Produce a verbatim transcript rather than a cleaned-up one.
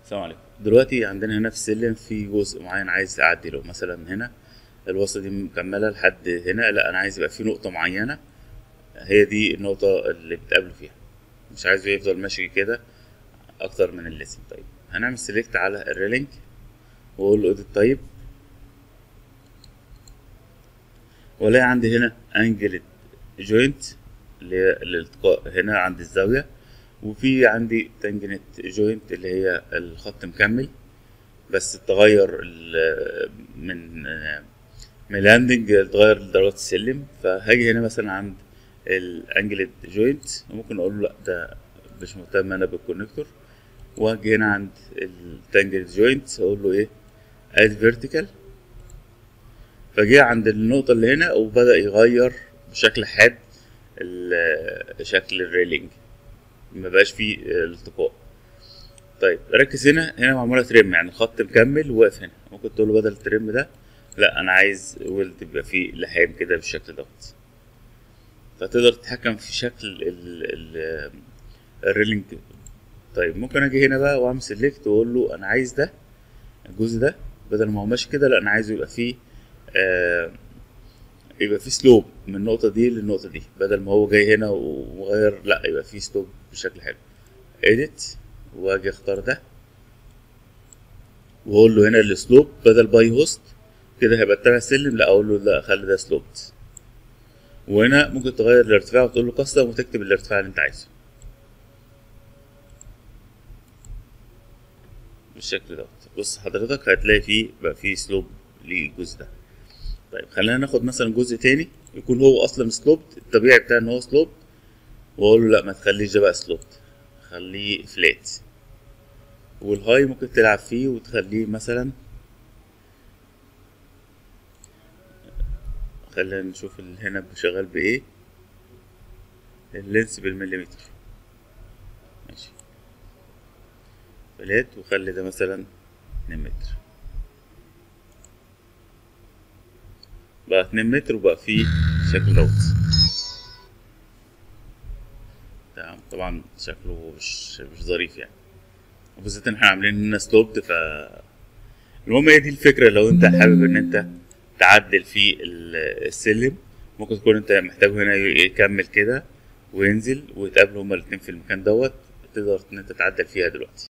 السلام عليكم. دلوقتي عندنا هنا في السلم في جزء معين عايز اعدله، مثلا هنا الوصلة دي مكملة لحد هنا، لا انا عايز يبقى في نقطة معينة هي دي النقطة اللي بتقابله فيها، مش عايزه يفضل ماشي كده اكتر من اللازم. طيب هنعمل سيلكت على الريلينج واقول له اديت تايب، والاقي عندي هنا انجل جوينت اللي هي الالتقاء هنا عند الزاوية، وفي عندي تانجنت جوينت اللي هي الخط مكمل بس تغير ال- من من لاندنج تغير درجات السلم. فهاجي هنا مثلا عند الانجلد جوينت وممكن اقول له لا ده مش مهتم انا بالكونكتور، واجي هنا عند التانجلد جوينت اقول له ايه اد فيرتيكال، فجه عند النقطة اللي هنا وبدأ يغير بشكل حاد ال- شكل الريلينج، مبقاش فيه التقاء. طيب ركز هنا، هنا معمولة ترم يعني الخط مكمل وواقف هنا، ممكن تقول له بدل الترم ده لا انا عايز ويلد يبقى فيه لحام كده بالشكل دوت. فتقدر تتحكم في شكل ال ال الريلينج. طيب ممكن اجي هنا بقى واعمل سيلكت واقول له انا عايز ده الجزء ده بدل ما هو ماشي كده، لا انا عايزه يبقى فيه آه يبقى فيه سلوب من النقطة دي للنقطة دي، بدل ما هو جاي هنا ومغير لا يبقى فيه سلوب بشكل حلو. edit واجي اختار ده واقول له هنا السلوب بدل باي هوست كده هيبقى تبع السلم، لا اقول له لا خلي ده سلوبت. وهنا ممكن تغير الارتفاع وتقول له كاستم وتكتب الارتفاع اللي انت عايزه بالشكل دوت. بص حضرتك هتلاقي فيه بقى فيه سلوب للجزء ده. طيب خلينا ناخد مثلا جزء تاني يكون هو اصلا سلوب، الطبيعي بتاعه ان هو سلوب، واقول له لا ما تخليش ده بقى سلوب، خليه فلات. والهاي ممكن تلعب فيه وتخليه مثلا، خلينا نشوف ال- هنا شغال بايه، اللينس بالمليمتر ماشي فلات، وخلي ده مثلا اتنين متر، بقى اتنين متر وبقى فيه شكل دوت. تمام طبعا شكله مش مش ظريف يعني، وبالذات ان احنا عاملين هنا ستوبد. ف المهم هي دي الفكرة، لو انت حابب ان انت تعدل في ال- السلم ممكن تكون انت محتاجه هنا يكمل كده وينزل ويتقابلوا هما الاتنين في المكان دوت، تقدر ان انت تعدل فيها دلوقتي.